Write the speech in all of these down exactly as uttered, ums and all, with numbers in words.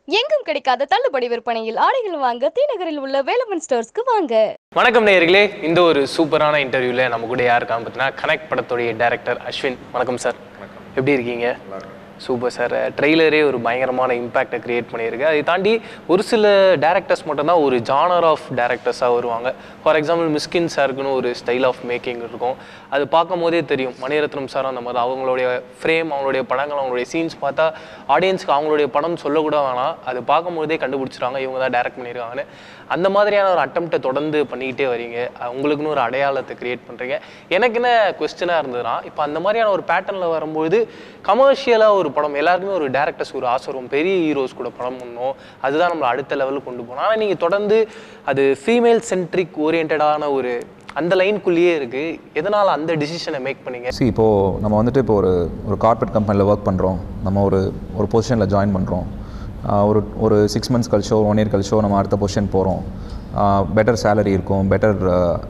எங்கும் கிடைக்காத தள்ளுபடி விற்பனையில் ஆடைகள் வாங்க தீநகரில் உள்ள வேலவன் ஸ்டோர்ஸ்க்கு வாங்க. வணக்கம் நேயர்களே, இந்த ஒரு சூப்பரான இன்டர்வியூவில் நம்ம கூட யார் இருக்காங்க பார்த்தீங்கன்னா கனெக்ட் படத்துடைய டைரக்டர் அஸ்வின். வணக்கம் சார். எப்படி இருக்கீங்க? Super sir. ட்ரெய்லரே ஒரு பயங்கரமான இம்பேக்டை க்ரியேட் பண்ணியிருக்கு. அதை தாண்டி ஒரு சில டேரக்டர்ஸ் மட்டும்தான் ஒரு ஜானர் ஆஃப் டேரக்டர்ஸாக வருவாங்க. ஃபார் எக்ஸாம்பிள் மிஸ்கின் சாருக்குன்னு ஒரு ஸ்டைல் ஆஃப் மேக்கிங் இருக்கும். அது பார்க்கும் போதே தெரியும். மணிரத்னம் சார் அந்த மாதிரி அவங்களுடைய ஃப்ரேம், அவங்களுடைய படங்கள், அவங்களுடைய சீன்ஸ் பார்த்தா ஆடியன்ஸ்க்கு அவங்களுடைய படம் சொல்லக்கூட வேணாம், அது பார்க்கும்போதே கண்டுபிடிச்சிருவாங்க இவங்க தான் டேரக்ட் பண்ணியிருக்காங்கன்னு. அந்த மாதிரியான ஒரு அட்டம்ப்டை தொடர்ந்து பண்ணிக்கிட்டே வரீங்க. உங்களுக்குன்னு ஒரு அடையாளத்தை க்ரியேட் பண்ணுறீங்க. எனக்கு என்ன கொஸ்டினாக இருந்ததுன்னா, இப்போ அந்த மாதிரியான ஒரு பேட்டர்னில் வரும்போது கமர்ஷியலாக ஒரு படம் எல்லாருக்குமே ஒரு டேரக்டர்ஸ் ஒரு ஆசை வரும், பெரிய ஹீரோஸ் கூட படம் பண்ணணும், அதுதான் நம்மளை அடுத்த லெவலுக்கு கொண்டு போகணும். ஆனால் நீங்கள் தொடர்ந்து அது ஃபீமேல் சென்ட்ரிக் ஓரியன்டான ஒரு அந்த லைனுக்குள்ளேயே இருக்குது. எதனால் அந்த டிசிஷனை மேக் பண்ணிங்க? சி இப்போது நம்ம வந்துட்டு இப்போ ஒரு ஒரு கார்ப்பரேட் கம்பெனியில் ஒர்க் பண்ணுறோம். நம்ம ஒரு ஒரு பொசிஷனில் ஜாயின் பண்ணுறோம். ஒரு ஒரு சிக்ஸ் மந்த்ஸ் கழிச்சோ ஒன் இயர் கழிச்சோ நம்ம அடுத்த பொசிஷன் போகிறோம். பெட்டர் சேலரி இருக்கும், பெட்டர்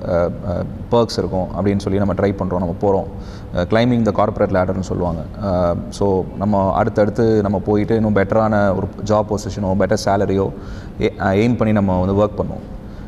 பர்க்ஸ் இருக்கும் அப்படின்னு சொல்லி நம்ம ட்ரை பண்ணுறோம். நம்ம போகிறோம், கிளைம்பிங் த கார்ப்பரேட் லேடர்னு சொல்லுவாங்க. ஸோ நம்ம அடுத்தடுத்து நம்ம போயிட்டு இன்னும் பெட்டரான ஒரு ஜாப் பொசிஷனோ பெட்டர் சேலரியோ எய்ம் பண்ணி நம்ம வந்து ஒர்க் பண்ணுவோம்.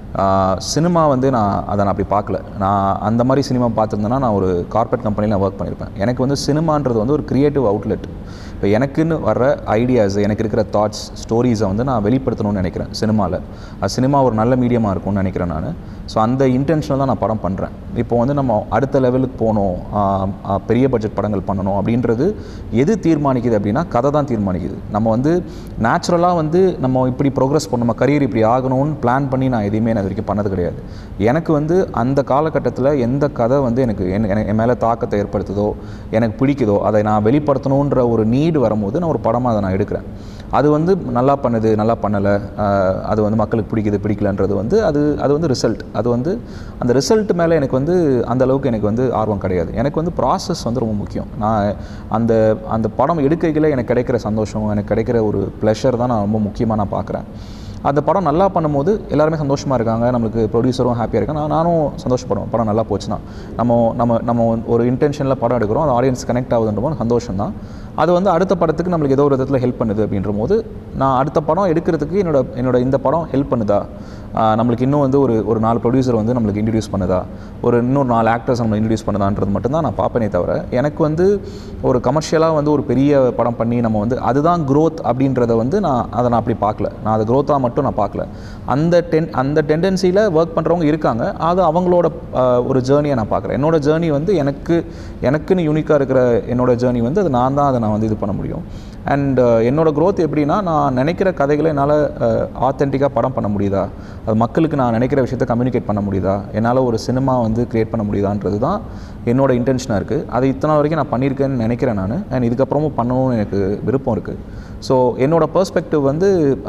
சினிமா வந்து நான் அதை நான் அப்படி பார்க்கல. நான் அந்த மாதிரி சினிமா பார்த்துருந்தேன்னா நான் ஒரு கார்ப்பரேட் கம்பெனியில் நான் ஒர்க் பண்ணியிருப்பேன். எனக்கு வந்து சினிமான்றது வந்து ஒரு க்ரியேட்டிவ் அவுட்லெட். இப்போ எனக்குன்னு வர்ற ஐடியாஸ், எனக்கு இருக்கிற தாட்ஸ், ஸ்டோரிஸை வந்து நான் வெளிப்படுத்தணும்னு நினைக்கிறேன் சினிமாவில். அது சினிமா ஒரு நல்ல மீடியமாக இருக்கும்னு நினைக்கிறேன் நான். ஸோ அந்த இன்டென்ஷனில் தான் நான் படம் பண்ணுறேன். இப்போ வந்து நம்ம அடுத்த லெவலுக்கு போகணும், பெரிய பட்ஜெட் படங்கள் பண்ணணும் அப்படின்றது எது தீர்மானிக்குது அப்படின்னா கதை தான் தீர்மானிக்குது. நம்ம வந்து நேச்சுரலாக வந்து நம்ம இப்படி ப்ரோக்ரஸ் பண்ணணும், நம்ம கரியர் இப்படி ஆகணும்னு பிளான் பண்ணி நான் எதையுமே நான் வரைக்கும் பண்ணது கிடையாது. எனக்கு வந்து அந்த காலகட்டத்தில் எந்த கதை வந்து எனக்கு என் மேலே தாக்கத்தை ஏற்படுத்துதோ, எனக்கு பிடிக்குதோ, அதை நான் வெளிப்படுத்தணுன்ற ஒரு நீட் வரும்போது நான் ஒரு படமாக அதை நான் எடுக்கிறேன். அது வந்து நல்லா பண்ணுது, நல்லா பண்ணலை, அது வந்து மக்களுக்கு பிடிக்குது பிடிக்கலன்றது வந்து அது அது வந்து ரிசல்ட். அது வந்து அந்த ரிசல்ட் மேலே எனக்கு வந்து அந்த அளவுக்கு எனக்கு வந்து ஆர்வம் கிடையாது. எனக்கு வந்து ப்ராசஸ் வந்து ரொம்ப முக்கியம். நான் அந்த அந்த படம் எடுக்கையில் எனக்கு கிடைக்கிற சந்தோஷம், எனக்கு கிடைக்கிற ஒரு ப்ளஷர் தான் நான் ரொம்ப முக்கியமாக நான் பார்க்குறேன். அந்த படம் நல்லா பண்ணும்போது எல்லாருமே சந்தோஷமாக இருக்காங்க, நம்மளுக்கு ப்ரொடியூசரும் ஹாப்பியாக இருக்காங்க, நான் நானும் சந்தோஷப்படுவேன். படம் நல்லா போச்சுன்னா நம்ம நம்ம நம்ம ஒரு இன்டென்ஷனில் படம் எடுக்கிறோம், அது ஆடியன்ஸ் கனெக்ட் ஆகுதுன்ற சந்தோஷம் தான். அது வந்து அடுத்த படத்துக்கு நம்மளுக்கு ஏதோ ஒரு விதத்தில் ஹெல்ப் பண்ணுது அப்படின்ற போது நான் அடுத்த படம் எடுக்கிறதுக்கு என்னோட என்னோட இந்த படம் ஹெல்ப் பண்ணுதா, நம்மளுக்கு இன்னும் வந்து ஒரு ஒரு நாலு ப்ரொடியூசர் வந்து நம்மளுக்கு இன்ட்ரடியூஸ் பண்ணுதா, ஒரு இன்னொரு நாலு ஆக்டர்ஸ் நம்ம இன்ட்ரடியூஸ் பண்ணுதான்றது மட்டும்தான் நான் பார்ப்பேனே தவிர எனக்கு வந்து ஒரு கமர்ஷியலாக வந்து ஒரு பெரிய படம் பண்ணி நம்ம வந்து அதுதான் க்ரோத் அப்படின்றத வந்து நான் அதை நான் அப்படி பார்க்கல. நான் அதை க்ரோத்தாக மட்டும் நான் பார்க்கல. அந்த டென் அந்த டெண்டன்சியில் ஒர்க் பண்ணுறவங்க இருக்காங்க, அது அவங்களோட ஒரு ஜேர்னியை நான் பார்க்குறேன். என்னோடய ஜேர்னி வந்து எனக்கு எனக்குன்னு யூனிக்காக இருக்கிற என்னோடய ஜேர்னி வந்து அது நான் தான் அதை நான் வந்து இது பண்ண முடியும். அண்ட் என்னோடய க்ரோத் எப்படின்னா, நான் நினைக்கிற கதைகளை என்னால் ஆத்தென்டிக்காக படம் பண்ண முடியுதா, அது மக்களுக்கு நான் நினைக்கிற விஷயத்தை கம்யூனிகேட் பண்ண முடியுதா, என்னால் ஒரு சினிமா வந்து க்ரியேட் பண்ண முடியுதான்றது தான் என்னோடய இன்டென்ஷனாக இருக்குது. அது இத்தனை வரைக்கும் நான் பண்ணியிருக்கேன்னு நினைக்கிறேன் நான். அண்ட் இதுக்கப்புறமும் பண்ணணும்னு எனக்கு விருப்பம் இருக்குது. ஸோ என்னோடய பெர்ஸ்பெக்டிவ் வந்து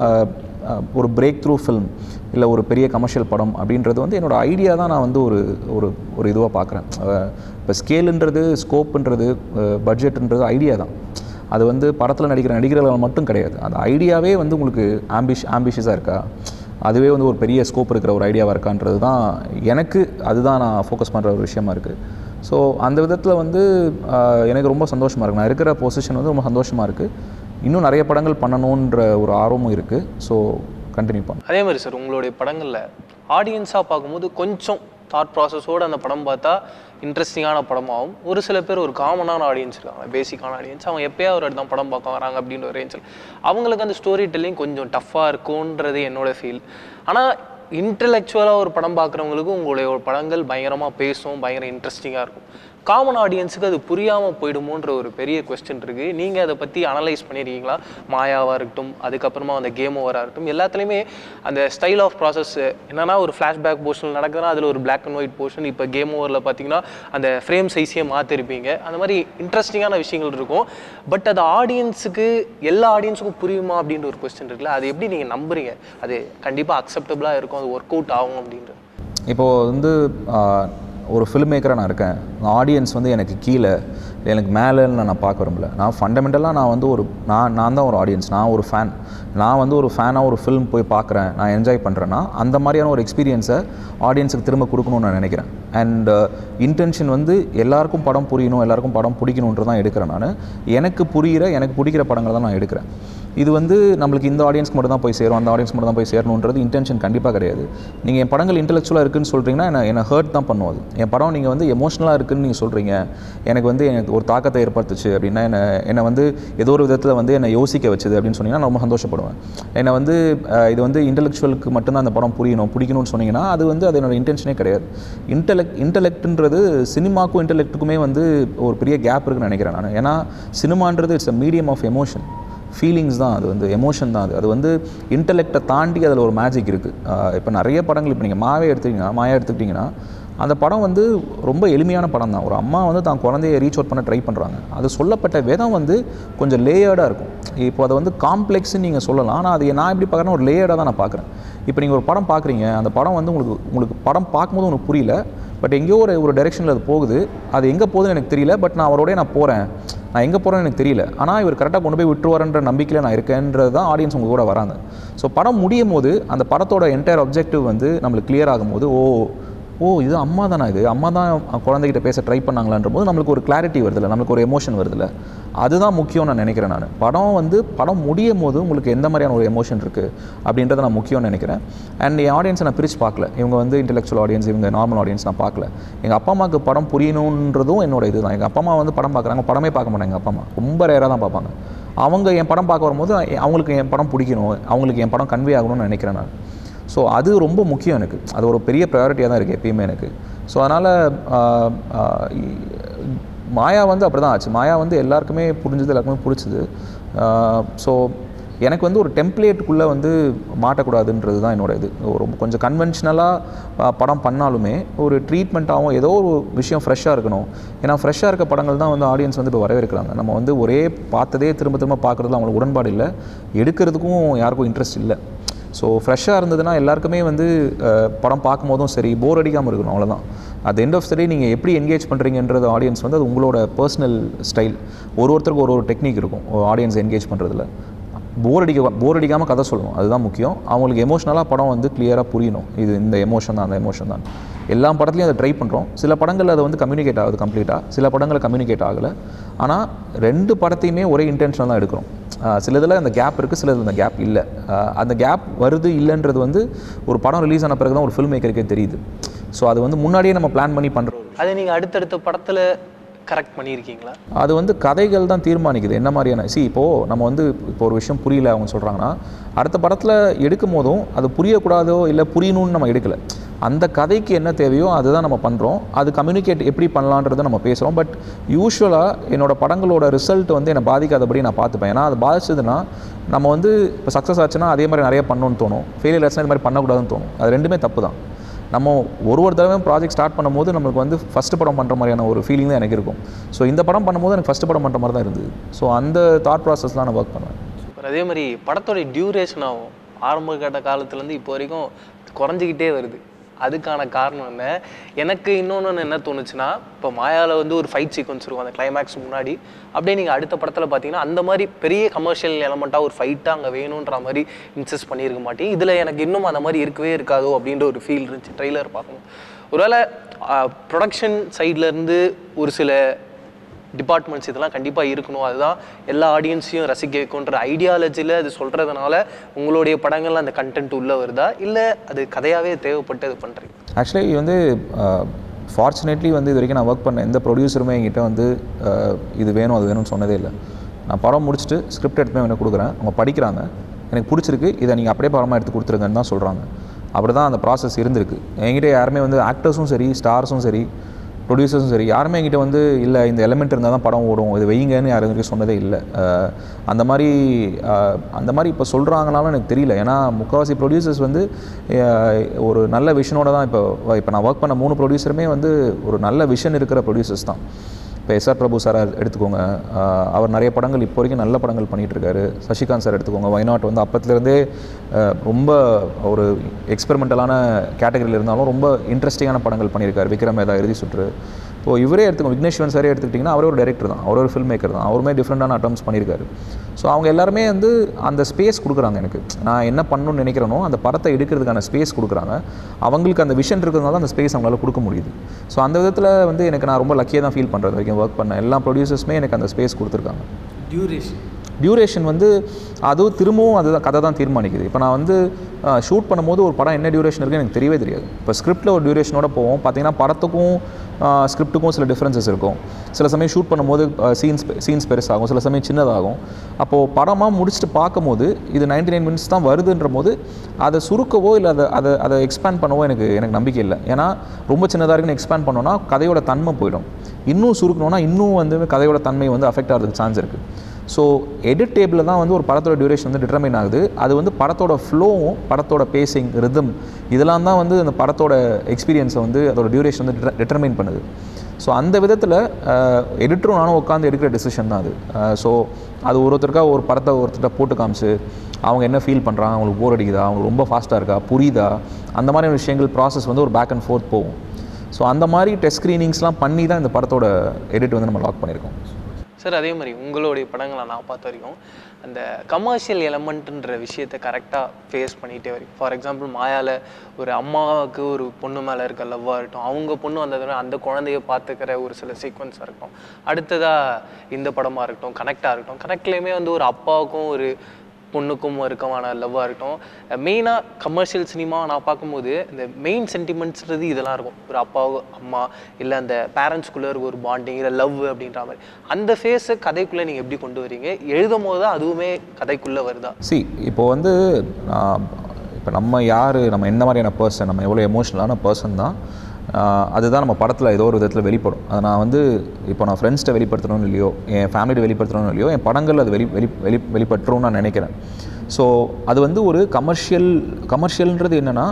ஒரு பிரேக் த்ரூ ஃபில்ம் இல்லை ஒரு பெரிய கமர்ஷியல் படம் அப்படின்றது வந்து என்னோடய ஐடியா தான் நான் வந்து ஒரு ஒரு ஒரு இதுவாக பார்க்குறேன். இப்போ ஸ்கேலுன்றது, ஸ்கோப்புன்றது, பட்ஜெட்டுன்றது ஐடியா தான். அது வந்து படத்தில் நடிக்கிற நடிகர்கள் மட்டும் கிடையாது. அந்த ஐடியாவே வந்து உங்களுக்கு ஆம்பிஷ் ஆம்பிஷியஸாக இருக்கா, அதுவே வந்து ஒரு பெரிய ஸ்கோப் இருக்கிற ஒரு ஐடியாவாக இருக்கான்றது தான் எனக்கு, அதுதான் நான் ஃபோக்கஸ் பண்ணுற ஒரு விஷயமா இருக்குது. ஸோ அந்த விதத்தில் வந்து எனக்கு ரொம்ப சந்தோஷமாக இருக்குது. நான் இருக்கிற பொசிஷன் வந்து ரொம்ப சந்தோஷமாக இருக்குது. இன்னும் நிறைய படங்கள் பண்ணணுன்ற ஒரு ஆர்வமும் இருக்குது. ஸோ கண்டினியூ பண்ண. அதே மாதிரி சார், உங்களுடைய படங்களில் ஆடியன்ஸாக பார்க்கும்போது கொஞ்சம் தாட் ப்ராசஸோடு அந்த படம் பார்த்தா இன்ட்ரெஸ்டிங்கான படமாகவும், ஒரு சில பேர் ஒரு காமனான ஆடியன்ஸ் இருக்காங்க, பேசிக்கான ஆடியன்ஸ், அவங்க எப்போயா ஒரு இடத்துல படம் பார்க்க வராங்க அப்படின்ற ஒரு ரேஞ்சில் அவங்களுக்கு அந்த ஸ்டோரி டெல்லிங் கொஞ்சம் டஃப்பாக இருக்கும்ன்றது என்னோடய ஃபீல். ஆனால் இன்டலெக்சுவலாக ஒரு படம் பார்க்குறவங்களுக்கு உங்களுடைய ஒரு படங்கள் பயங்கரமாக பேசும், பயங்கர இன்ட்ரெஸ்டிங்காக இருக்கும். காமன் ஆடியன்ஸுக்கு அது புரியாமல் போயிடுமோன்ற ஒரு பெரிய கொஸ்டின் இருக்குது. நீங்கள் அதை பற்றி அனலைஸ் பண்ணியிருக்கீங்களா? மாயாவாக இருக்கட்டும், அதுக்கப்புறமா அந்த கேம் ஓவராக இருக்கட்டும், எல்லாத்துலேயுமே அந்த ஸ்டைல் ஆஃப் ப்ராசஸ் என்னென்னா, ஒரு ஃப்ளாஷ்பேக் போர்ஷன் நடக்குதுன்னா அதில் ஒரு பிளாக் அண்ட் ஒயிட் போர்ஷன், இப்போ கேம் ஓவரில் பார்த்தீங்கன்னா அந்த ஃப்ரேம் சைஸையே மாற்றிருப்பீங்க. அந்த மாதிரி இன்ட்ரெஸ்டிங்கான விஷயங்கள் இருக்கும். பட் அது ஆடியன்ஸுக்கு, எல்லா ஆடியன்ஸுக்கும் புரியுமா அப்படின்ற ஒரு கொஸ்டின் இருக்குல்ல, அது எப்படி நீங்கள் நம்புறீங்க அது கண்டிப்பாக அக்செப்டபுளாக இருக்கும், அது ஒர்க் அவுட் ஆகும் அப்படின்றது? இப்போது வந்து ஒரு ஃபில்ம் மேக்கராக நான் இருக்கேன். ஆடியன்ஸ் வந்து எனக்கு கீழே எனக்கு மேலேன்னு நான் பார்க்க விரும்பல. நான் ஃபண்டமெண்டலாக நான் வந்து ஒரு நான் நான் தான் ஒரு ஆடியன்ஸ், நான் ஒரு ஃபேன். நான் வந்து ஒரு ஃபேனாக ஒரு ஃபில்ம் போய் பார்க்குறேன், நான் என்ஜாய் பண்ணுறேன்னா அந்த மாதிரியான ஒரு எக்ஸ்பீரியன்ஸை ஆடியன்ஸுக்கு திரும்ப கொடுக்கணும்னு நான் நினைக்கிறேன். அண்ட் இன்டென்ஷன் வந்து எல்லாருக்கும் படம் புரியணும், எல்லாருக்கும் படம் பிடிக்கணுன்றது தான் எடுக்கிறேன் நான். எனக்கு புரிகிற எனக்கு பிடிக்கிற படங்களை தான் நான் எடுக்கிறேன். இது வந்து நம்மளுக்கு இந்த ஆடியன்ஸ்க்கு மட்டும் தான் போய் சேரும், அந்த ஆடியன்ஸ்க்கு மட்டும் தான் போய் சேரணுன்றது இன்டென்ஷன் கண்டிப்பாக கிடையாது. நீங்கள் என் படங்கள் இன்டெலெக்சுவலாக இருக்குன்னு சொல்கிறீங்கன்னா என்ன என்னை ஹர்ட் தான் பண்ணுவோம். அது என் படம் நீங்கள் வந்து எமோஷனலாக இருக்குன்னு நீங்கள் சொல்கிறீங்க, எனக்கு வந்து எனக்கு ஒரு தாக்கத்தை ஏற்படுத்துச்சு அப்படின்னா என்னை என்னை வந்து ஏதோ ஒரு விதத்தில் வந்து என்னை யோசிக்க வச்சுது அப்படின்னு சொன்னீங்கன்னா நான் ரொம்ப சந்தோஷப்படுவேன். என்னை வந்து இது வந்து இன்டெலெக்சுவலுக்கு மட்டும்தான் அந்த படம் புரியணும் பிடிக்கணும்னு சொன்னீங்கன்னா அது வந்து அது என்னோட இன்டென்ஷனே கிடையாது. இன்டெலெக்ட் இன்டெலெக்ட்ன்றது சினிமாக்கும் இன்டெலெக்ட்டுக்குமே வந்து ஒரு பெரிய கேப் இருக்குன்னு நினைக்கிறேன் நான். ஏன்னா சினிமான்றது it's a medium of emotion, feelings தான், அது வந்து எமோஷன் தான். அது அது வந்து இன்டெலெக்டை தாண்டி அதில் ஒரு மேஜிக் இருக்குது. இப்போ நிறைய படங்கள் இப்போ நீங்கள் மாவே எடுத்துக்கிட்டிங்கன்னா மாயா எடுத்துக்கிட்டிங்கன்னா அந்த படம் வந்து ரொம்ப எளிமையான படம் தான். ஒரு அம்மா வந்து தான் குழந்தைய ரீச் அவுட் பண்ண ட்ரை பண்ணுறாங்க. அது சொல்லப்பட்ட விதம் வந்து கொஞ்சம் லேயர்டாக இருக்கும். இப்போ அதை வந்து காம்ப்ளெக்ஸ்ன்னு நீங்கள் சொல்லலாம், ஆனால் அது நான் எப்படி பார்க்குறேன்னா ஒரு லேயர்டாக தான் நான் பார்க்குறேன். இப்போ நீங்கள் ஒரு படம் பார்க்குறீங்க, அந்த படம் வந்து உங்களுக்கு உங்களுக்கு படம் பார்க்கும்போது உங்களுக்கு புரியல, பட் எங்கேயோ ஒரு ஒரு டைரெக்ஷனில் அது போகுது. அது எங்கே போகுதுன்னு எனக்கு தெரியல, பட் நான் அவரோடய நான் போகிறேன், நான் எங்கே போகிறேன்னு எனக்கு தெரியல, ஆனால் இவர் கரெக்டாக கொண்டு போய் விட்டுருவாருன்ற நம்பிக்கையில் நான் இருக்கேன்றது தான் ஆடியன்ஸ் உங்கள் கூட வராங்க. ஸோ படம் முடியும் போது அந்த படத்தோட என்டையர் ஆப்ஜெக்டிவ் வந்து நம்மளுக்கு கிளியர் ஆகும்போது ஓ ஓ இது அம்மா தானே, இது அம்மா தான் குழந்தைகிட்ட பேச ட்ரை பண்ணாங்களான்ற போது நம்மளுக்கு ஒரு கிளாரிட்டி வருதில்ல, நம்மளுக்கு ஒரு எமோஷன் வருதில்ல. அதுதான் முக்கியம் நான் நினைக்கிறேன். நான் படம் வந்து படம் முடியும் போது உங்களுக்கு எந்த மாதிரியான ஒரு எமோஷன் இருக்குது அப்படின்றத நான் முக்கியம்னு நினைக்கிறேன். அண்ட் என் ஆடியன்ஸை நான் பிரித்து பார்க்கல, இவங்க வந்து இன்டெலெக்சுவல் ஆடியன்ஸ், இவங்க நார்மல் ஆடியன்ஸ் நான் பார்க்கல. எங்கள் அப்பா அம்மாவுக்கு படம் புரியணுன்றதும் என்னோட இது தான். எங்கள் அப்பா அம்மா வந்து படம் பார்க்குறாங்க, படமே பார்க்க மாட்டாங்க. எங்கள் அப்பா அம்மா ரொம்ப ரேராக தான் பார்ப்பாங்க. அவங்க என் படம் பார்க்க வரும்போது அவங்களுக்கு என் படம் பிடிக்கணும், அவங்களுக்கு என் படம் கன்வே ஆகணும்னு நினைக்கிறேன் நான். ஸோ அது ரொம்ப முக்கியம் எனக்கு, அது ஒரு பெரிய ப்ரையாரிட்டியாக தான் இருக்குது எப்பயுமே எனக்கு. ஸோ அதனால் மாயா வந்து அப்படி தான் ஆச்சு. மாயா வந்து எல்லாருக்குமே புரிஞ்சது, எல்லாருக்குமே பிடிச்சிது. ஸோ எனக்கு வந்து ஒரு டெம்ப்ளேட்டுக்குள்ளே வந்து மாட்டக்கூடாதுன்றது தான் என்னோட இது. ஒரு கொஞ்சம் கன்வென்ஷனலாக படம் பண்ணாலுமே ஒரு ட்ரீட்மெண்ட்டாகவும் ஏதோ ஒரு விஷயம் ஃப்ரெஷ்ஷாக இருக்கணும். ஏன்னா ஃப்ரெஷ்ஷாக இருக்க படங்கள் தான் வந்து ஆடியன்ஸ் வந்து இப்போ வரவேற்கிறாங்க. நம்ம வந்து ஒரே பார்த்ததே திரும்ப திரும்ப பார்க்குறதுல அவங்களுக்கு உடன்பாடு இல்லை, எடுக்கிறதுக்கும் யாருக்கும் இன்ட்ரெஸ்ட் இல்லை. ஸோ ஃப்ரெஷ்ஷாக இருந்ததுன்னா எல்லாருக்குமே வந்து படம் பார்க்கும் போதும் சரி போர் அடிக்காமல் இருக்கணும், அவ்வளோதான். At end of the day நீங்கள் எப்படி என்கேஜ் பண்ணுறீங்கன்றது ஆடியன்ஸ் வந்து அது உங்களோட பர்சனல் ஸ்டைல். ஒரு ஒருத்தருக்கு ஒரு ஒரு டெக்னிக் இருக்கும் ஆடியன்ஸ் என்கேஜ் பண்ணுறதுல. போர் அடிக்க போர் அடிக்காமல் கதை சொல்லணும், அதுதான் முக்கியம். அவங்களுக்கு எமோஷ்னலாக படம் வந்து கிளியராக புரியணும், இது இந்த எமோஷன் தான் அந்த எமோஷன் தான். எல்லா படத்துலையும் அதை ட்ரை பண்ணுறோம். சில படங்கள் அதை வந்து கம்யூனிகேட் ஆகுது கம்ப்ளீட்டாக, சில படங்களில் கம்யூனிகேட் ஆகலை. ஆனால் ரெண்டு படத்தையுமே ஒரே இன்டென்ஷன் தான் எடுக்கிறோம். சில இதில் அந்த கேப் இருக்குது, சில இதில் அந்த கேப் இல்லை. அந்த கேப் வருது இல்லைன்றது வந்து ஒரு படம் ரிலீஸ் ஆன பிறகு தான் ஒரு ஃபில்ம் மேக்கருக்கே தெரியுது. ஸோ அது வந்து முன்னாடியே நம்ம பிளான் பண்ணி பண்ணுறோம். அதை நீங்கள் அடுத்தடுத்த படத்தில் கரெக்ட் பண்ணியிருக்கீங்களா? அது வந்து கதைகள் தான் தீர்மானிக்குது என்ன மாதிரியான. சி இப்போது நம்ம வந்து இப்போ ஒரு விஷயம் புரியல அவங்க சொல்கிறாங்கன்னா அடுத்த படத்தில் எடுக்கும் போதும் அது புரியக்கூடாதோ இல்லை புரியணும்னு நம்ம எடுக்கலை. அந்த கதைக்கு என்ன தேவையோ அதுதான் நம்ம பண்ணுறோம். அது கம்யூனிகேட் எப்படி பண்ணலான்றதை நம்ம பேசுகிறோம். பட் யூஸ்வலாக என்னோடய படங்களோட ரிசல்ட் வந்து என்னை பாதிக்காதபடி நான் பார்த்துப்பேன். ஏன்னா அது பாதிச்சதுன்னா நம்ம வந்து இப்போ சக்ஸஸ் ஆச்சுன்னா அதே மாதிரி நிறைய பண்ணணும்னு தோணும், ஃபெயிலியர் ஆச்சுன்னா இது மாதிரி பண்ணக்கூடாதுன்னு தோணும். அது ரெண்டுமே தப்பு தான். நம்ம ஒரு ஒரு தடவையும் ப்ராஜெக்ட் ஸ்டார்ட் பண்ணும்போது நம்மளுக்கு வந்து ஃபஸ்ட்டு படம் பண்ணுற மாதிரியான ஒரு ஃபீலிங் தான் எனக்கு இருக்கும். ஸோ இந்த படம் பண்ணும்போது எனக்கு ஃபஸ்ட்டு படம் பண்ணுற மாதிரி தான் இருந்தது. ஸோ அந்த தாட் ப்ராசஸ் தான் நான் ஒர்க் பண்ணுவேன். சூப்பர். அதே மாதிரி படத்தோடைய டியூரேஷனாகவும் ஆரம்ப கட்ட காலத்துலேருந்து இப்போ வரைக்கும் குறைஞ்சிக்கிட்டே வருது. அதுக்கான காரணம் என்ன? எனக்கு இன்னொன்று என்ன தோணுச்சுன்னா, இப்போ மாயாவில் வந்து ஒரு ஃபைட் சீக்வன்ஸ் இருக்கும் அந்த கிளைமேக்ஸ் முன்னாடி. அப்படியே நீங்கள் அடுத்த படத்தில் பார்த்தீங்கன்னா அந்த மாதிரி பெரிய கமர்ஷியல் எலமெண்ட்டாக ஒரு ஃபைட்டாக அங்கே வேணுன்ற மாதிரி இன்சிஸ்ட் பண்ணியிருக்க மாட்டேன். இதில் எனக்கு இன்னும் அந்த மாதிரி இருக்கவே இருக்காதோ அப்படின்ற ஒரு ஃபீல் இருந்துச்சு ட்ரெய்லர் பார்க்கணும். ஒருவேளை ப்ரொடக்ஷன் சைட்லேருந்து ஒரு சில டிபார்ட்மெண்ட்ஸ் இதெல்லாம் கண்டிப்பாக இருக்கணும், அதுதான் எல்லா ஆடியன்ஸையும் ரசிக்க வைக்கும்ன்ற ஐடியாலஜியில் அது சொல்கிறதுனால உங்களுடைய படங்கள் அந்த கண்டென்ட் உள்ளே வருதா, இல்லை அது கதையாகவே தேவைப்பட்டு அது பண்ணுறீங்க? ஆக்சுவலி வந்து ஃபார்ச்சுனேட்லி வந்து இது வரைக்கும் நான் ஒர்க் பண்ண எந்த ப்ரொடியூசருமே என்கிட்ட வந்து இது வேணும் அது வேணும்னு சொன்னதே இல்லை. நான் படம் முடிச்சுட்டு ஸ்கிரிப்ட் எடுத்துமே எனக்கு கொடுக்குறேன், அவங்க படிக்கிறாங்க, எனக்கு பிடிச்சிருக்கு, இதை நீங்கள் அப்படியே படமாக எடுத்து கொடுத்துருங்கன்னு தான் சொல்கிறாங்க. அப்படி தான் அந்த ப்ராசஸ் இருந்திருக்கு. என்கிட்ட யாருமே வந்து ஆக்டர்ஸும் சரி ஸ்டார்ஸும் சரி ப்ரொடியூசர்ஸும் சரி யாருமே என்கிட்ட வந்து இல்லை இந்த எலிமெண்ட் இருந்தால் தான் படம் ஓடும், இது வைங்கன்னு யாரும் வரைக்கும் சொன்னதே இல்லை. அந்த மாதிரி அந்த மாதிரி இப்போ சொல்கிறாங்கனாலும் எனக்கு தெரியல. ஏன்னா முக்கால்வாசி ப்ரொடியூசர்ஸ் வந்து ஒரு நல்ல விஷனோட தான் இப்போ இப்போ நான் ஒர்க் பண்ண மூணு ப்ரொடியூசருமே வந்து ஒரு நல்ல விஷன் இருக்கிற ப்ரொடியூசர்ஸ் தான். இப்போ எஸ்ஆர் பிரபு சார் எடுத்துக்கோங்க, அவர் நிறைய படங்கள் இப்போ வரைக்கும் நல்ல படங்கள் பண்ணிகிட்ருக்காரு. சசிகாந்த் சார் எடுத்துக்கோங்க, வைநாட் வந்து அப்பத்துலேருந்தே ரொம்ப ஒரு எக்ஸ்பெரிமெண்டலான கேட்டகரியில் இருந்தாலும் ரொம்ப இன்ட்ரெஸ்டிங்கான படங்கள் பண்ணியிருக்காரு. விக்ரம் வேதா, இறுதி சுற்று, இப்போ இவரே எடுத்துக்கோங்க, விக்னேஸ்வரன் சாரே எடுத்துக்கிட்டிங்கன்னா அவரே ஒரு டைரக்டர் தான், அவர் ஒரு ஃபில்ம் மேக்கர் தான், அவருமே டிஃப்ரெண்டான அட்டம்ஸ் பண்ணியிருக்காரு. ஸோ அவங்க எல்லாருமே வந்து அந்த ஸ்பேஸ் கொடுக்குறாங்க எனக்கு. நான் என்ன பண்ணணும்னு நினைக்கிறேனோ அந்த படத்தை எடுக்கிறதுக்கான ஸ்பேஸ் கொடுக்குறாங்க. அவங்களுக்கு அந்த விஷன் இருக்கிறதுனால அந்த ஸ்பேஸ் அவங்களால கொடுக்க முடியுது. ஸோ அந்த விதத்தில் வந்து எனக்கு நான் ரொம்ப லக்கியாக தான் ஃபீல் பண்ணுறது வரைக்கும் ஒர்க் பண்ண எல்லா ப்ரொடியூசர்ஸுமே எனக்கு அந்த ஸ்பேஸ் கொடுத்துருக்காங்க. டியூரேஷன் டியூரேஷன் வந்து அதுவும் திரும்பவும் அதுதான் கதை தான் தீர்மானிக்குது. இப்போ நான் வந்து ஷூட் பண்ணும்போது ஒரு படம் என்ன டியூரேஷன் இருக்குன்னு எனக்கு தெரியவே தெரியாது. இப்போ ஸ்கிரிப்டில் ஒரு டியூரேஷனோட போவோம், பார்த்தீங்கன்னா படத்துக்கும் ஸ்கிரிப்ட்டுக்கும் சில டிஃப்ரென்சஸ் இருக்கும். சில சமயம் ஷூட் பண்ணும்போது சீன்ஸ் சீன்ஸ் பெருசாகும், சில சமயம் சின்னதாகும். அப்போது படமாக முடிச்சுட்டு பார்க்கும்போது இது நைன்டி நைன் மினிட்ஸ் தான் வருதுன்ற போது அதை சுருக்கவோ இல்லை அதை அதை அதை எக்ஸ்பேண்ட் பண்ணவோ எனக்கு எனக்கு நம்பிக்கை இல்லை. ஏன்னா ரொம்ப சின்னதாக இருக்குன்னு எக்ஸ்பேண்ட் பண்ணோன்னா கதையோட தன்மை போயிடும். இன்னும் சுருக்கணும்னா இன்னும் வந்து கதையோட தன்மை வந்து அஃபெக்ட் ஆகிறதுக்கு சான்ஸ் இருக்குது. ஸோ எடிட் டேபிளில் தான் வந்து ஒரு படத்தோட டியூரேஷன் வந்து டிட்டர்மைன் ஆகுது. அது வந்து படத்தோட ஃப்ளோவும் படத்தோட பேசிங் ரிதம் இதெல்லாம் தான் வந்து அந்த படத்தோட எக்ஸ்பீரியன்ஸை வந்து அதோட டியூரேஷன் வந்து டிட்டர்மைன் பண்ணுது. ஸோ அந்த விதத்தில் எடிட்டரும் நானும் உட்காந்து எடுக்கிற டெசிஷன் தான் அது. ஸோ அது ஒருத்தருக்காக ஒரு படத்தை ஒருத்தர்கிட்ட போட்டு காமிச்சு அவங்க என்ன ஃபீல் பண்ணுறாங்க, அவங்களுக்கு போர் அடிக்குதா, அவங்களுக்கு ரொம்ப ஃபாஸ்ட்டாக இருக்கா, புரியுதா, அந்த மாதிரி விஷயங்கள் ப்ராசஸ் வந்து ஒரு பேக் அண்ட் ஃபோர்த் போகும். ஸோ அந்த மாதிரி டெஸ்ட் ஸ்க்ரீனிங்ஸ்லாம் பண்ணி தான் இந்த படத்தோட எடிட் வந்து நம்ம லாக் பண்ணியிருக்கோம். சார் அதே மாதிரி உங்களுடைய படங்களை நான் பார்த்த வரைக்கும் அந்த கமர்ஷியல் எலமெண்ட்டுன்ற விஷயத்தை கரெக்டாக ஃபேஸ் பண்ணிகிட்டே வரைக்கும். ஃபார் எக்ஸாம்பிள் மாயாவில் ஒரு அம்மாவுக்கு ஒரு பொண்ணு மேலே இருக்க லவ்வாக இருக்கட்டும், அவங்க பொண்ணு வந்ததுனா அந்த குழந்தைய பார்த்துக்கிற ஒரு சில சீக்வன்ஸாக இருக்கட்டும், அடுத்ததாக இந்த படமாக இருக்கட்டும், கனெக்டாக இருக்கட்டும், கனெக்ட்லேயுமே வந்து ஒரு அப்பாவுக்கும் ஒரு பொண்ணுக்கும் இருக்கமான லவ்வாக இருக்கட்டும். மெயினாக கமர்ஷியல் சினிமா நான் பார்க்கும்போது இந்த மெயின் சென்டிமெண்ட்ஸ்ன்றது இதெல்லாம் இருக்கும். ஒரு அப்பாவு அம்மா இல்லை அந்த பேரண்ட்ஸ்குள்ளே இருக்க ஒரு பாண்டிங் இல்லை லவ் அப்படின்ற மாதிரி அந்த ஃபேஸை கதைக்குள்ளே நீங்கள் எப்படி கொண்டு வரீங்க? எழுதும் போது தான் அதுவுமே கதைக்குள்ளே வருதா? சி இப்போ வந்து இப்போ நம்ம யார், நம்ம என்ன மாதிரியான பர்சன், நம்ம எவ்வளோ எமோஷ்னலான பர்சன் தான் அதுதான் நம்ம படத்தில் ஏதோ ஒரு விதத்தில் வெளிப்படும். அதை நான் வந்து இப்போ நான் ஃப்ரெண்ட்ஸ்கிட்ட வெளிப்படுத்தணும்னு இல்லையோ, என் ஃபேமிலியை வெளிப்படுத்தணும்னு இல்லையோ, என் படங்கள் அது வெளி வெளி வெளி வெளிப்பட்டுருன்னு நான் நினைக்கிறேன். ஸோ அது வந்து ஒரு கமர்ஷியல் கமர்ஷியல்ன்றது என்னென்னா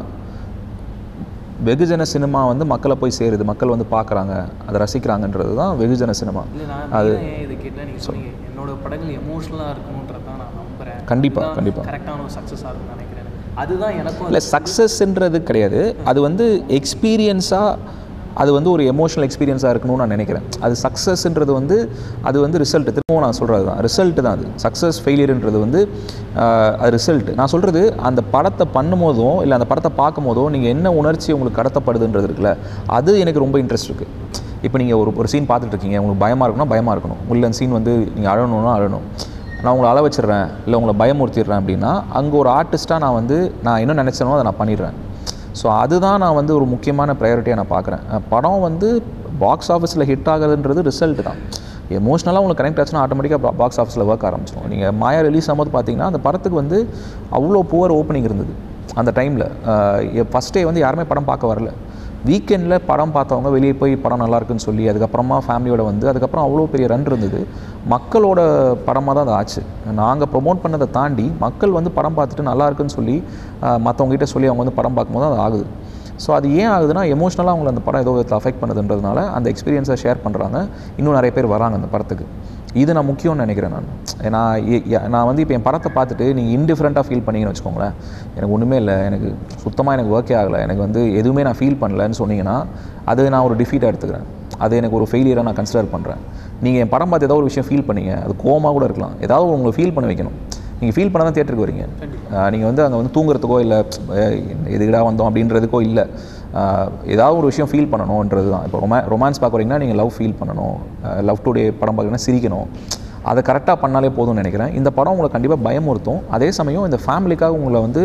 வெகுஜன சினிமா வந்து மக்களை போய் சேருது, மக்கள் வந்து பார்க்குறாங்க, அதை ரசிக்கிறாங்கன்றது தான் வெகுஜன சினிமா. அது இது கேட்டால் நீங்கள் சொன்னீங்க என்னோட படங்கள் எமோஷ்னலாக இருக்கணுன்றது தான் நான் நம்புகிறேன். கண்டிப்பாக கண்டிப்பாக கரெக்டான ஒரு சக்ஸஸாக இருக்கும்னு நினைக்கிறேன். அதுதான் எனக்கும் இல்லை சக்ஸஸ்ன்றது கிடையாது, அது வந்து எக்ஸ்பீரியன்ஸாக அது வந்து ஒரு எமோஷனல் எக்ஸ்பீரியன்ஸாக இருக்கணும்னு நான் நினைக்கிறேன். அது சக்ஸஸ்ன்றது வந்து அது வந்து ரிசல்ட்டு, திரும்பவும் நான் சொல்கிறது தான் ரிசல்ட்டு தான். அது சக்ஸஸ் ஃபெயிலியர்ன்றது வந்து அது ரிசல்ட்டு. நான் சொல்கிறது அந்த படத்தை பண்ணும் போதோ இல்லை அந்த படத்தை பார்க்கும் போதோ நீங்கள் என்ன உணர்ச்சி உங்களுக்கு கடத்தப்படுதுன்றது இருக்குல்ல, அது எனக்கு ரொம்ப இன்ட்ரெஸ்ட் இருக்குது. இப்போ நீங்கள் ஒரு ஒரு சீன் பார்த்துட்ருக்கீங்க, உங்களுக்கு பயமாக இருக்கணும் பயமாக இருக்கணும், உள்ள சீன் வந்து நீங்கள் அழணும்னா அழணும், நான் உங்களை அள வச்சிடுறேன் இல்லை உங்களை பயமுறுத்திடுறேன் அப்படின்னா அங்கே ஒரு ஆர்டிஸ்ட்டாக நான் வந்து நான் என்ன நினச்சேனோ அதை நான் பண்ணிடுறேன். ஸோ அதுதான் நான் வந்து ஒரு முக்கியமான ப்ரையாரிட்டியாக நான் பார்க்குறேன். படம் வந்து பாக்ஸ் ஆஃபீஸில் ஹிட் ஆகுதுன்றது ரிசல்ட் தான். எமோஷ்னலாக உங்களுக்கு கனெக்ட் ஆச்சுன்னா ஆட்டோமேட்டிக்காக பாக்ஸ் ஆஃபீஸில் ஒர்க் ஆரம்பிச்சிடும். நீங்கள் மாயா ரிலீஸ் ஆகும்போது பார்த்தீங்கன்னா அந்த படத்துக்கு வந்து அவ்வளோ புவர் ஓப்பனிங் இருந்தது அந்த டைமில். ஃபஸ்ட் டே வந்து யாருமே படம் பார்க்க வரல, வீக்கெண்டில் படம் பார்த்தவங்க வெளியே போய் படம் நல்லாயிருக்குன்னு சொல்லி அதுக்கப்புறமா ஃபேமிலியோட வந்து அதுக்கப்புறம் அவ்வளோ பெரிய ரன் இருந்தது. மக்களோட படமாக தான் அது ஆச்சு. நாங்கள் ப்ரொமோட் பண்ணதை தாண்டி மக்கள் வந்து படம் பார்த்துட்டு நல்லா இருக்குன்னு சொல்லி மற்றவங்ககிட்ட சொல்லி அவங்க வந்து படம் பார்க்கும்போது அது ஆகுது. ஸோ அது ஏன் ஆகுதுன்னா எமோஷ்னலாக அவங்களை அந்த படம் ஏதோ விதத்தில் அஃபெக்ட் பண்ணுதுன்றதுனால அந்த எக்ஸ்பீரியன்ஸை ஷேர் பண்ணுறாங்க, இன்னும் நிறைய பேர் வராங்க அந்த படத்துக்கு. இது நான் முக்கியம்னு நினைக்கிறேன். நான் ஏன்னா நான் வந்து இப்போ என் படத்தை பார்த்துட்டு நீங்கள் இன்டிஃப்ரெண்ட்டாக ஃபீல் பண்ணிங்கன்னு வச்சுக்கோங்களேன், எனக்கு ஒன்றுமே இல்லை, எனக்கு சுத்தமாக எனக்கு ஒர்க்கே ஆகலை, எனக்கு வந்து எதுவுமே நான் ஃபீல் பண்ணலன்னு சொன்னீங்கன்னா அது நான் ஒரு டிஃபீட்டாக எடுத்துக்கிறேன், அது எனக்கு ஒரு ஃபெயிலியராக நான் கன்சிடர் பண்ணுறேன். நீங்கள் என் படம் பார்த்து ஏதாவது ஒரு விஷயம் ஃபீல் பண்ணீங்க, அது கோவமாக கூட இருக்கலாம், ஏதாவது உங்களை ஃபீல் பண்ண வைக்கணும். நீங்கள் ஃபீல் பண்ண தான் தியேட்டருக்கு வரீங்க. நீங்கள் வந்து அங்கே வந்து தூங்குறதுக்கோ இல்லை எதுக்கிடா வந்தோம் அப்படின்றதுக்கோ இல்லை, ஏதாவது ஒரு விஷயம் ஃபீல் பண்ணணுன்றது தான். இப்போ ரொமா ரொமான்ஸ் பார்க்குறீங்கன்னா நீங்கள் லவ் ஃபீல் பண்ணணும், லவ் டுடே படம் பார்க்குறீங்கன்னா சிரிக்கணும், அதை கரெக்டாக பண்ணாலே போதும்னு நினைக்கிறேன். இந்த படம் உங்களை கண்டிப்பாக பயமுறுத்தும், அதே சமயம் இந்த ஃபேமிலிக்காக உங்களை வந்து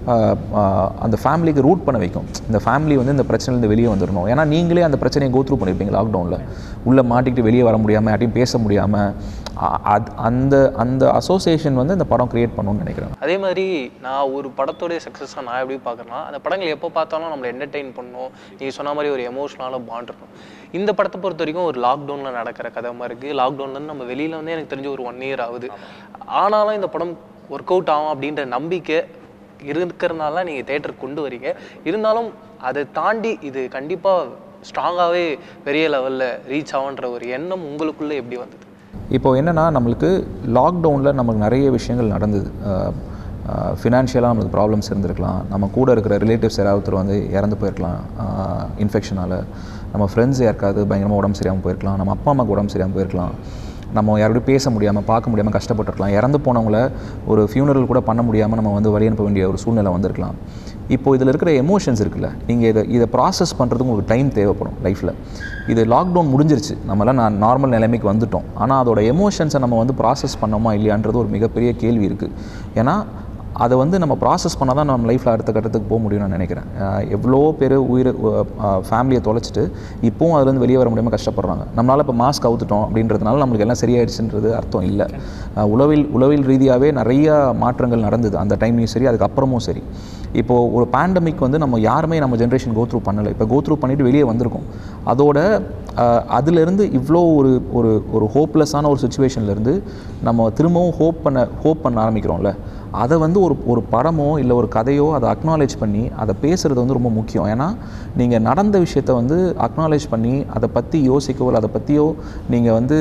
அந்த ஃபேமிலிக்கு ரூட் பண்ண வைக்கும். இந்த ஃபேமிலி வந்து இந்த பிரச்சனைலேருந்து வெளியே வந்துடணும். ஏன்னா நீங்களே அந்த பிரச்சனையை கோ த்ரூ பண்ணியிருப்பீங்க லாக்டவுனில், உள்ளே மாட்டிக்கிட்டு வெளியே வர முடியாமல் யார்ட்டையும் பேச முடியாமல், அது அந்த அந்த அசோசியேஷன் வந்து இந்த படம் க்ரியேட் பண்ணணும்னு நினைக்கிறேன். அதே மாதிரி நான் ஒரு படத்தோடைய சக்ஸஸாக நான் எப்படி பார்க்குறேன்னா, அந்த படங்கள் எப்போ பார்த்தாலும் நம்மளை என்டர்டெயின் பண்ணணும், நீங்கள் சொன்ன மாதிரி ஒரு எமோஷ்னலான பாண்ட் இருக்கும். இந்த படத்தை பொறுத்த வரைக்கும் ஒரு லாக்டவுனில் நடக்கிற கதை மாதிரி இருக்குது. லாக்டவுன்லேருந்து நம்ம வெளியில் வந்து எனக்கு தெரிஞ்சு ஒரு ஒன் இயர் ஆகுது, ஆனாலும் இந்த படம் ஒர்க் அவுட் ஆகும் அப்படின்ற நம்பிக்கை இருக்கிறதுனால நீங்கள் தேட்டருக்கு கொண்டு வரீங்க. இருந்தாலும் அதை தாண்டி இது கண்டிப்பாக ஸ்ட்ராங்காகவே பெரிய லெவலில் ரீச் ஆகுன்ற ஒரு எண்ணம் உங்களுக்குள்ளே எப்படி வந்தது? இப்போது என்னென்னா நம்மளுக்கு லாக்டவுனில் நமக்கு நிறைய விஷயங்கள் நடந்தது. ஃபினான்ஷியலாக நம்மளுக்கு ப்ராப்ளம்ஸ் இருந்திருக்கலாம், நம்ம கூட இருக்கிற ரிலேட்டிவ்ஸ் யாராவது வந்து இறந்து போயிருக்கலாம் இன்ஃபெக்ஷனால், நம்ம ஃப்ரெண்ட்ஸ் யாருக்காவது பயங்கரமாக உடம்பு சரியாமல் போயிருக்கலாம், நம்ம அப்பா அம்மாவுக்கு உடம்பு சரியாமல் போயிருக்கலாம், நம்ம யாரோடய பேச முடியாமல் பார்க்க முடியாமல் கஷ்டப்பட்டுருக்கலாம், இறந்து போனவங்கள ஒரு ஃபியூனரல் கூட பண்ண முடியாமல் நம்ம வந்து வழி அனுப்ப வேண்டிய ஒரு சூழ்நிலை வந்திருக்கலாம். இப்போது இதில் இருக்கிற எமோஷன்ஸ் இருக்குல்ல, நீங்கள் இதை இதை ப்ராசஸ் பண்ணுறதுக்கு உங்களுக்கு டைம் தேவைப்படும் லைஃப்பில். இது லாக்டவுன் முடிஞ்சிருச்சு, நம்மளாம் நான் நார்மல் நிலைமைக்கு வந்துட்டோம். ஆனால் அதோட எமோஷன்ஸை நம்ம வந்து ப்ராசஸ் பண்ணோமா இல்லையான்றது ஒரு மிகப்பெரிய கேள்வி இருக்குது. ஏன்னா அதை வந்து நம்ம ப்ராசஸ் பண்ணால் தான் நம்ம லைஃப்பில் அடுத்த கட்டத்துக்கு போக முடியும்னு நான் நினைக்கிறேன். எவ்வளோ பேர் உயிர் ஃபேமிலியை தொலைச்சிட்டு இப்போவும் அதுலேருந்து வெளியே வர முடியாமல் கஷ்டப்படுறாங்க. நம்மளால் இப்போ மாஸ்க் அவுத்துட்டோம் அப்படின்றதுனால நம்மளுக்கு எல்லாம் சரியாயிடுச்சுன்றது அர்த்தம் இல்லை. உளவில் உளவில் ரீதியாகவே நிறையா மாற்றங்கள் நடந்தது அந்த டைம்லையும் சரி, அதுக்கப்புறமும் சரி. இப்போது ஒரு பேண்டமிக் வந்து நம்ம யாருமே நம்ம ஜென்ரேஷன் கோத்ரூ பண்ணலை. இப்போ கோத்ரூ பண்ணிவிட்டு வெளியே வந்திருக்கோம். அதோட அதிலேருந்து இவ்வளோ ஒரு ஒரு ஒரு ஹோப்லெஸ்ஸான ஒரு சுச்சுவேஷன்லேருந்து நம்ம திரும்பவும் ஹோப் பண்ண ஹோப் பண்ண ஆரம்பிக்கிறோம்ல, அதை வந்து ஒரு ஒரு படமோ இல்லை ஒரு கதையோ அதை அக்னாலேஜ் பண்ணி அதை பேசுகிறது வந்து ரொம்ப முக்கியம். ஏன்னா நீங்கள் நடந்த விஷயத்தை வந்து அக்னாலேஜ் பண்ணி அதை பற்றி யோசிக்கவோ இல்லை அதை பற்றியோ நீங்கள் வந்து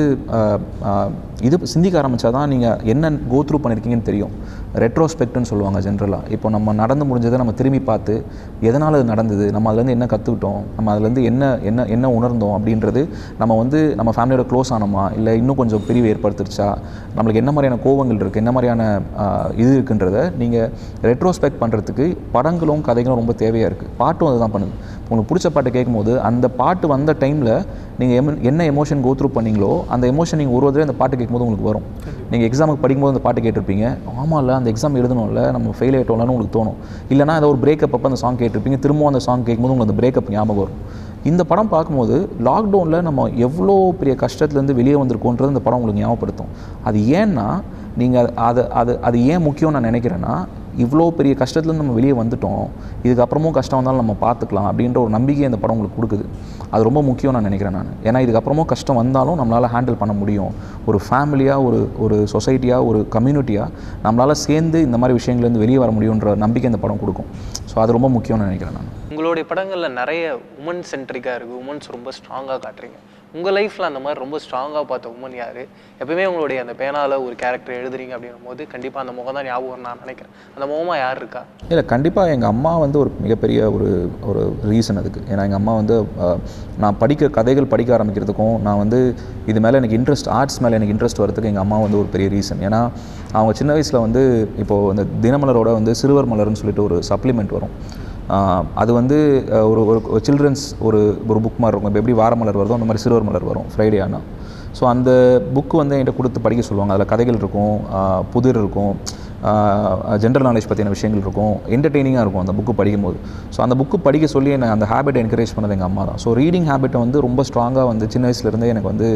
இது சிந்திக்க ஆரம்பித்தா தான் நீங்கள் என்ன கோத்ரூ பண்ணியிருக்கீங்கன்னு தெரியும். ரெட்ரோஸ்பெக்ட்னு சொல்லுவாங்க ஜென்ரலாக. இப்போ நம்ம நடந்து முடிஞ்சதை நம்ம திரும்பி பார்த்து எதனால் அது நடந்தது, நம்ம அதுலேருந்து என்ன கற்றுக்கிட்டோம், நம்ம அதுலேருந்து என்ன என்ன என்ன உணர்ந்தோம் அப்படின்றது, நம்ம வந்து நம்ம ஃபேமிலியோட க்ளோஸ் ஆனோமா இல்லை இன்னும் கொஞ்சம் பிரிவு ஏற்படுத்திருச்சா, நம்மளுக்கு என்ன மாதிரியான கோவங்கள் இருக்குது, என்ன மாதிரியான இது இருக்குன்றதை நீங்கள் ரெட்ரோஸ்பெக்ட் பண்ணுறதுக்கு படங்களும் கதைகளும் ரொம்ப தேவையாக இருக்குது. பாட்டும் அதுதான் பண்ணுது. உங்களுக்கு பிடிச்ச பாட்டை கேட்கும்போது அந்த பாட்டு வந்த டைமில் நீங்கள் எம் என்ன எமோஷன் கோத்ரூ பண்ணிங்களோ அந்த எமோஷன் நீங்கள் ஒரு தடவை அந்த பாட்டு கேட்கும்போது உங்களுக்கு வரும். நீங்கள் எக்ஸாமுக்கு படிக்கும்போது அந்த பாட்டு கேட்டிருப்பீங்க, ஆமாம் இல்லை அந்த எக்ஸாம் எழுதணும்ல, நம்ம ஃபெயில் ஆகிட்டோம்லன்னு உங்களுக்கு தோணும். இல்லைனா ஏதோ ஒரு பிரேக்கப் அப்போ அந்த சாங் கேட்டிருப்பீங்க, திரும்பவும் அந்த சாங் கேட்கும்போது உங்களுக்கு அந்த பிரேக்கப் ஞாபகம் வரும். இந்த படம் பார்க்கும்போது லாக்டவுனில் நம்ம எவ்வளோ பெரிய கஷ்டத்துலேருந்து வெளியே வந்திருக்கோன்றது இந்த படம் உங்களுக்கு ஞாபகப்படுத்தும். அது ஏன்னா நீங்கள் அது அது அது ஏன் முக்கியம் நான் நினைக்கிறேன்னா, இவ்வளோ பெரிய கஷ்டத்துலேருந்து நம்ம வெளியே வந்துட்டோம், இதுக்கப்புறமும் கஷ்டம் வந்தாலும் நம்ம பார்த்துக்கலாம் அப்படின்ற ஒரு நம்பிக்கை இந்த படம் உங்களுக்கு கொடுக்குது. அது ரொம்ப முக்கியம் நான் நினைக்கிறேன் நான். ஏன்னா இதுக்கப்புறமும் கஷ்டம் வந்தாலும் நம்மளால் ஹேண்டில் பண்ண முடியும். ஒரு ஃபேமிலியாக, ஒரு ஒரு சொசைட்டியாக, ஒரு கம்யூனிட்டியாக நம்மளால் சேர்ந்து இந்த மாதிரி விஷயங்கள்லேருந்து வெளியே வர முடியுன்ற நம்பிக்கை இந்த படம் கொடுக்கும். ஸோ அது ரொம்ப முக்கியம்னு நினைக்கிறேன் நான். உங்களுடைய படங்களில் நிறைய உமன் சென்ட்ரிக்காக இருக்குது, உமன்ஸ் ரொம்ப ஸ்ட்ராங்காக காட்டுறீங்க. உங்கள் லைஃப்பில் அந்த மாதிரி ரொம்ப ஸ்ட்ராங்காக பார்த்த உமன் யார்? எப்பவுமே உங்களுடைய அந்த பேனால் ஒரு கேரக்டர் எழுதுறீங்க அப்படின்னும் போது கண்டிப்பாக அந்த முகம் தான் ஞாபகம் நான் நினைக்கிறேன். அந்த முகமாக யார் இருக்கா? இல்லை, கண்டிப்பாக எங்கள் அம்மா வந்து ஒரு மிகப்பெரிய ஒரு ஒரு ரீசன் அதுக்கு. ஏன்னா எங்கள் அம்மா வந்து நான் படிக்க கதைகள் படிக்க ஆரம்பிக்கிறதுக்கும், நான் வந்து இது மேலே எனக்கு இன்ட்ரெஸ்ட், ஆர்ட்ஸ் மேலே எனக்கு இன்ட்ரெஸ்ட் வரதுக்கு எங்கள் அம்மா வந்து ஒரு பெரிய ரீசன். ஏன்னா அவங்க சின்ன வயசில் வந்து இப்போது இந்த தினமலரோட வந்து சிறுவர் மலர்னு சொல்லிட்டு ஒரு சப்ளிமெண்ட் வரும். அது வந்து ஒரு ஒரு சில்ட்ரன்ஸ் ஒரு ஒரு புக் மாதிரி இருக்கும். இப்போ எப்படி வாரமலர் வருதோ அந்த மாதிரி சிறுவர் மலர் வரும் ஃப்ரைடே ஆனால். ஸோ அந்த புக்கு வந்து என்கிட்ட கொடுத்து படிக்க சொல்லுவாங்க. அதில் கதைகள் இருக்கும், புதிர் இருக்கும், ஜென்ரல் நாலேஜ் பற்றின விஷயங்கள் இருக்கும், என்டர்டெய்னிங்காக இருக்கும் அந்த புக்கு படிக்கும்போது. ஸோ அந்த புக்கு படிக்க சொல்லி என்னை அந்த ஹேபிட்டை என்கரேஜ் பண்ணது எங்கள் அம்மா தான். ஸோ ரீடிங் ஹேபிட்டை வந்து ரொம்ப ஸ்ட்ராங்காக வந்து சின்ன வயசுலேருந்தே எனக்கு வந்து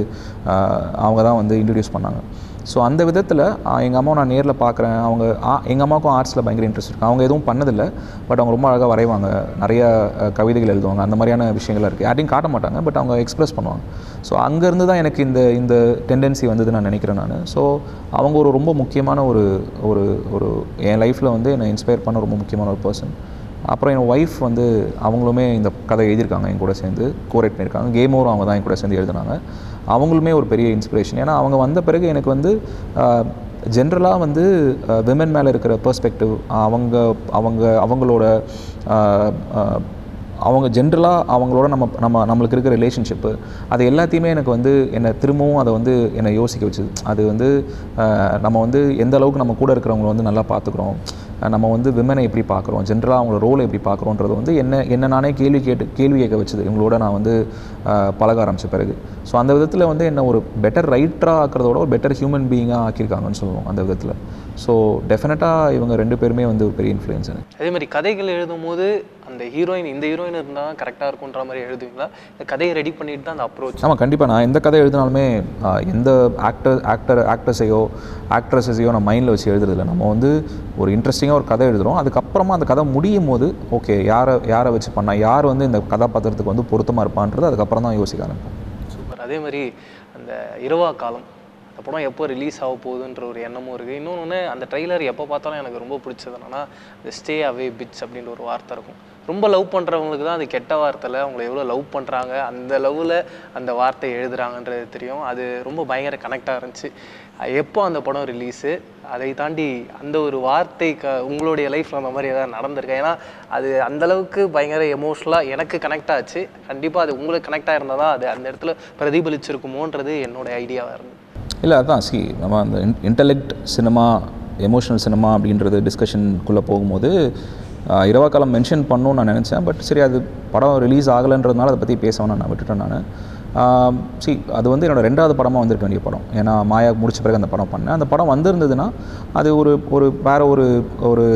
அவங்க தான் வந்து இன்ட்ரடியூஸ் பண்ணாங்க. ஸோ அந்த விதத்தில் எங்கள் அம்மாவை நான் நேரில் பார்க்குறேன். அவங்க எங்கள் அம்மாவுக்கும் ஆர்ட்ஸில் பயங்கர இன்ட்ரெஸ்ட் இருக்குது. அவங்க எதுவும் பண்ணதில்லை, பட் அவங்க ரொம்ப அழகாக வரைவாங்க, நிறையா கவிதைகள் எழுதுவாங்க, அந்த மாதிரியான விஷயங்கள்லாம் இருக்குது. யார்ட்டையும் காட்ட மாட்டாங்க, பட் அவங்க எக்ஸ்ப்ரெஸ் பண்ணுவாங்க. ஸோ அங்கேருந்து தான் எனக்கு இந்த இந்த டெண்டன்சி வந்தது நான் நினைக்கிறேன் நான். ஸோ அவங்க ஒரு ரொம்ப முக்கியமான ஒரு ஒரு ஒரு என் லைஃப்பில் வந்து என்னை இன்ஸ்பயர் பண்ண ரொம்ப முக்கியமான ஒரு பர்சன். அப்புறம் என் ஒய்ஃப் வந்து அவங்களுமே இந்த கதை எழுதியிருக்காங்க, என் கூட சேர்ந்து கோரேட் பண்ணியிருக்காங்க. கேம் ஓவரும் அவங்க தான் என் கூட சேர்ந்து எழுதினாங்க. அவங்களுமே ஒரு பெரிய இன்ஸ்பிரேஷன். ஏன்னா அவங்க வந்த பிறகு எனக்கு வந்து ஜென்ரலாக வந்து விமன் மேலே இருக்கிற பெர்ஸ்பெக்டிவ், அவங்க அவங்க அவங்களோட அவங்க ஜென்ரலாக அவங்களோட நம்ம நம்ம நம்மளுக்கு இருக்கிற ரிலேஷன்ஷிப்பு, அது எல்லாத்தையுமே எனக்கு வந்து என்னை திரும்பவும் அதை வந்து என்னை யோசிக்க வச்சுது. அது வந்து நம்ம வந்து எந்த அளவுக்கு நம்ம கூட இருக்கிறவங்கள வந்து நல்லா பார்த்துக்குறோம், நம்ம வந்து விமனை எப்படி பார்க்குறோம், ஜென்ரலாக அவங்களோட ரோலை எப்படி பார்க்குறோன்றது வந்து என்ன என்ன நானே கேள்வி கேட்டு கேள்வி கேட்க வச்சுது இவங்களோட நான் வந்து பழக ஆரம்பித்த பிறகு. ஸோ அந்த விதத்தில் வந்து என்ன ஒரு பெட்டர் ரைட்டராக ஆக்கிறதோட ஒரு பெட்டர் ஹியூமன் பீயிங்காக ஆக்கியிருக்காங்கன்னு சொல்லுவோம் அந்த விதத்தில். ஸோ டெஃபினட்டாக இவங்க ரெண்டு பேருமே வந்து ஒரு பெரிய இன்ஃப்ளூயன்ஸ். அதே மாதிரி கதைகள் எழுதும் போது அந்த ஹீரோயின் இந்த ஹீரோயின் இருந்தால் தான் கரெக்டாக இருக்குன்ற மாதிரி எழுதுவீங்களா? இந்த கதையை ரெடி பண்ணிட்டு தான் அந்த அப்ரோச்? ஆமாம், கண்டிப்பாக. நான் எந்த கதை எழுதினாலுமே எந்த ஆக்டர் ஆக்டர் ஆக்ட்ரஸையோ ஆக்ட்ரஸையோ நான் மைண்டில் வச்சு எழுதுறதில்ல. நம்ம வந்து ஒரு இன்ட்ரெஸ்டிங்காக ஒரு கதை எழுதுகிறோம், அதுக்கப்புறமா அந்த கதை முடியும் போது ஓகே யாரை யாரை வச்சு பண்ணால் யார் வந்து இந்த கதாபாத்திரத்துக்கு வந்து பொருத்தமாக இருப்பான்றது அதுக்கப்புறம் தான் யோசிக்க ஆரம்பிப்போம். சூப்பர். அதே மாதிரி அந்த இரவா காலம் இந்த படம் எப்போ ரிலீஸ் ஆக போகுதுன்ற ஒரு எண்ணமும் இருக்குது. இன்னொன்று அந்த ட்ரெய்லர் எப்போ பார்த்தாலும் எனக்கு ரொம்ப பிடிச்சது என்னன்னா இந்த ஸ்டே அவே பிட்ச் அப்படின்ற ஒரு வார்த்தை இருக்கும். ரொம்ப லவ் பண்ணுறவங்களுக்கு தான் அது கெட்ட வார்த்தையில் அவங்கள எவ்வளோ லவ் பண்ணுறாங்க, அந்த லவ்வில் அந்த வார்த்தை எழுதுகிறாங்கன்றது தெரியும். அது ரொம்ப பயங்கர கனெக்டாக இருந்துச்சு. எப்போ அந்த படம் ரிலீஸு, அதை தாண்டி அந்த ஒரு வார்த்தை க உங்களுடைய லைஃப்பில் அந்த மாதிரி எதாவது நடந்திருக்கு? ஏன்னா அது அந்தளவுக்கு பயங்கர எமோஷ்னலாக எனக்கு கனெக்ட் ஆச்சு. கண்டிப்பாக அது உங்களுக்கு கனெக்டாக இருந்தால் தான் அது அந்த இடத்துல பிரதிபலிச்சிருக்குமோன்றது என்னோடய ஐடியாவாக இருந்தது. இல்லை அதான் சி நம்ம அந்த in intellect cinema, emotional cinema அப்படின்றது டிஸ்கஷனுக்குள்ளே போகும்போது இரவா காலம் மென்ஷன் பண்ணணும்னு நான் நினச்சேன். பட் சரி, அது படம் ரிலீஸ் ஆகலைன்றதுனால அதை பற்றி பேசணும்னு நான் விட்டுட்டேன். நான் சி அது வந்து என்னோடய ரெண்டாவது படமாக வந்திருக்க வேண்டிய படம். ஏன்னா மாயா முடிச்ச பிறகு அந்த படம் பண்ணேன். அந்த படம் வந்திருந்ததுன்னா அது ஒரு ஒரு வேறு ஒரு ஒரு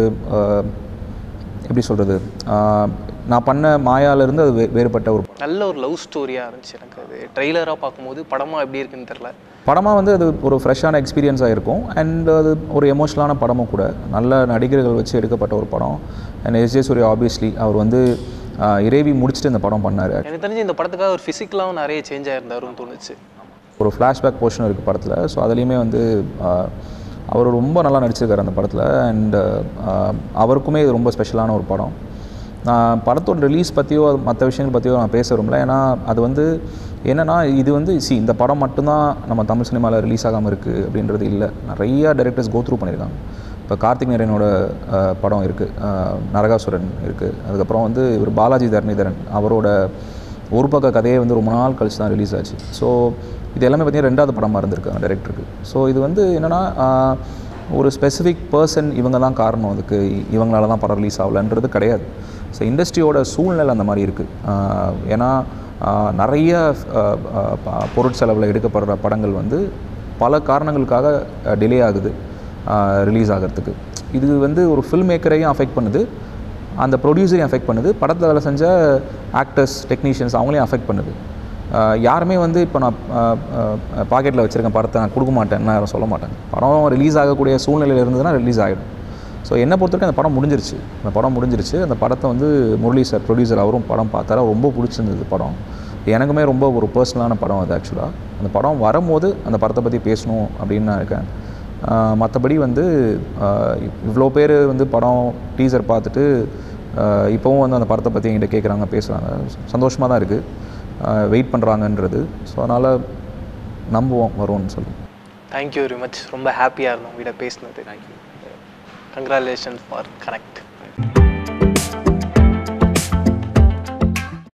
எப்படி சொல்கிறது, நான் பண்ண மாயாவிலேருந்து அது வே வேறுபட்ட ஒரு நல்ல ஒரு லவ் ஸ்டோரியாக இருந்துச்சு. எனக்கு அது ட்ரெய்லராக பார்க்கும்போது படமாக எப்படி இருக்குன்னு தெரில. படமாக வந்து அது ஒரு ஃப்ரெஷ்ஷான எக்ஸ்பீரியன்ஸாக இருக்கும். அண்ட் அது ஒரு எமோஷ்னலான படமும் கூட. நல்ல நடிகர்கள் வச்சு எடுக்கப்பட்ட ஒரு படம். அண்ட் எஸ் ஜே சூர்யா ஆப்வியஸ்லி அவர் வந்து இறைவி முடிச்சுட்டு இந்த படம் பண்ணார். எனக்கு தெரிஞ்சு இந்த படத்துக்காக ஒரு ஃபிசிக்கலாகவும் நிறைய சேஞ்ச் ஆகிருந்தாருன்னு தோணுச்சு. ஒரு ஃப்ளாஷ்பேக் போர்ஷன் இருக்குது படத்தில். ஸோ அதுலேயுமே வந்து அவர் ரொம்ப நல்லா நடிச்சிருக்காரு அந்த படத்தில். அண்ட் அவருக்குமே இது ரொம்ப ஸ்பெஷலான ஒரு படம். நான் படத்தோட ரிலீஸ் பற்றியோ மற்ற விஷயங்கள் பற்றியோ நான் பேச விரும்பல. ஏன்னா அது வந்து என்னென்னா இது வந்து சி இந்த படம் மட்டும்தான் நம்ம தமிழ் சினிமாவில் ரிலீஸ் ஆகாமல் இருக்குது அப்படின்றது இல்லை. நிறையா டைரக்டர்ஸ் கோ த்ரூ பண்ணியிருக்காங்க. இப்போ கார்த்திக் நாராயணோட படம் இருக்குது, நரகாசுரன் இருக்குது. அதுக்கப்புறம் வந்து இவர் பாலாஜி தரணிதரன் அவரோட ஒரு பக்க கதையே வந்து ரொம்ப நாள் கழிச்சு தான் ரிலீஸ் ஆச்சு. ஸோ இது எல்லாமே பார்த்திங்கன்னா ரெண்டாவது படமாக இருந்திருக்காங்க டைரக்டருக்கு. ஸோ இது வந்து என்னென்னா ஒரு ஸ்பெசிஃபிக் பர்சன் இவங்க தான் காரணம், அதுக்கு இவங்களால தான் படம் ரிலீஸ் ஆகலைன்றது கிடையாது. ஸோ இண்டஸ்ட்ரியோட சூழ்நிலை அந்த மாதிரி இருக்குது. ஏன்னா நிறைய பொருட்செலவில் எடுக்கப்படுற படங்கள் வந்து பல காரணங்களுக்காக டிலே ஆகுது ரிலீஸ் ஆகிறதுக்கு. இது வந்து ஒரு ஃபில்ம் மேக்கரையும் அஃபெக்ட் பண்ணுது, அந்த ப்ரொடியூசரையும் அஃபெக்ட் பண்ணுது, படத்தில் வேலை செஞ்ச ஆக்டர்ஸ் டெக்னீஷியன்ஸ் அவங்களையும் அஃபெக்ட் பண்ணுது. யாருமே வந்து இப்போ நான் பாக்கெட்டில் வச்சுருக்கேன் படத்தை நான் கொடுக்க மாட்டேன்னு யாரும் சொல்ல மாட்டேன். படம் ரிலீஸ் ஆகக்கூடிய சூழ்நிலையில் இருந்ததுன்னா ரிலீஸ் ஆகிடும். ஸோ என்னை பொறுத்த வரைக்கும் அந்த படம் முடிஞ்சிருச்சு. அந்த படம் முடிஞ்சிருச்சு. அந்த படத்தை வந்து முரளி சார் ப்ரொடியூசர் அவரும் படம் பார்த்தாரா, ரொம்ப பிடிச்சிருந்தது படம். எனக்குமே ரொம்ப ஒரு பர்சனலான படம் அது. ஆக்சுவலாக அந்த படம் வரும்போது அந்த படத்தை பற்றி பேசணும் அப்படின்னு நான் இருக்கேன். மற்றபடி வந்து இவ்வளோ பேர் வந்து படம் டீசர் பார்த்துட்டு இப்போவும் வந்து அந்த படத்தை பற்றி என்கிட்ட கேட்குறாங்க, பேசுகிறாங்க. சந்தோஷமாக தான் இருக்குது, வெயிட் பண்ணுறாங்கன்றது. ஸோ அதனால் நம்புவோம் வரும்னு சொல்லி. Thank you very much. ரொம்ப ஹாப்பியாக இருந்தோம் உங்கள்கிட்ட பேசினது. தேங்க்யூ. Congratulations for connect.